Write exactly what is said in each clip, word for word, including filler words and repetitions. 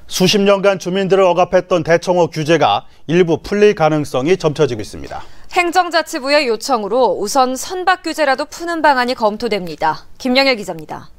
수십 년간 주민들을 억압했던 대청호 규제가 일부 풀릴 가능성이 점쳐지고 있습니다. 행정자치부의 요청으로 우선 선박 규제라도 푸는 방안이 검토됩니다. 김영일 기자입니다.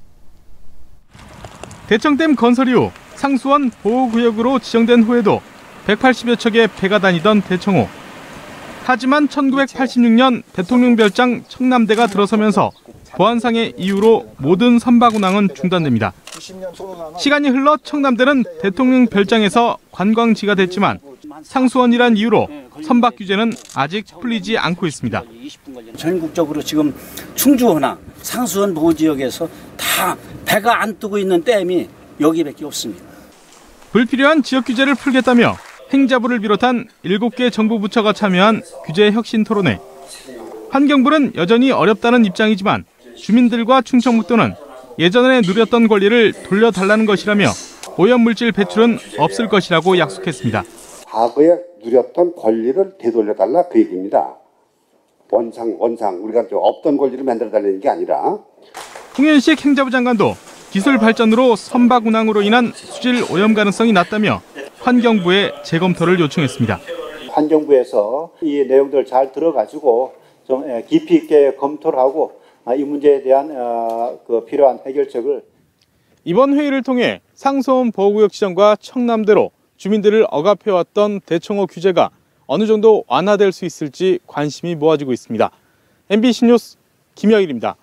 대청댐 건설 이후 상수원 보호구역으로 지정된 후에도 백팔십여 척의 배가 다니던 대청호. 하지만 천구백팔십육 년 대통령 별장 청남대가 들어서면서 보안상의 이유로 모든 선박 운항은 중단됩니다. 시간이 흘러 청남대는 대통령 별장에서 관광지가 됐지만 상수원이란 이유로 선박 규제는 아직 풀리지 않고 있습니다. 전국적으로 지금 충주호나 상수원 보호지역에서 다 배가 안 뜨고 있는 댐이 여기밖에 없습니다. 불필요한 지역 규제를 풀겠다며 행자부를 비롯한 일곱 개 정부 부처가 참여한 규제 혁신 토론회. 환경부는 여전히 어렵다는 입장이지만 주민들과 충청북도는 예전에 누렸던 권리를 돌려달라는 것이라며 오염물질 배출은 없을 것이라고 약속했습니다. 과거에 누렸던 권리를 되돌려달라 그 얘기입니다. 원상, 원상 우리가 없던 권리를 만들어달라는 게 아니라. 홍현식 행자부 장관도 기술 발전으로 선박 운항으로 인한 수질 오염 가능성이 낮다며 환경부에 재검토를 요청했습니다. 환경부에서 이 내용들을 잘 들어가지고 좀 깊이 있게 검토를 하고 이 문제에 대한 그 필요한 해결책을. 이번 회의를 통해 상수원 보호구역 지정과 청남대로 주민들을 억압해왔던 대청호 규제가 어느 정도 완화될 수 있을지 관심이 모아지고 있습니다. 엠비씨 뉴스 김영일입니다.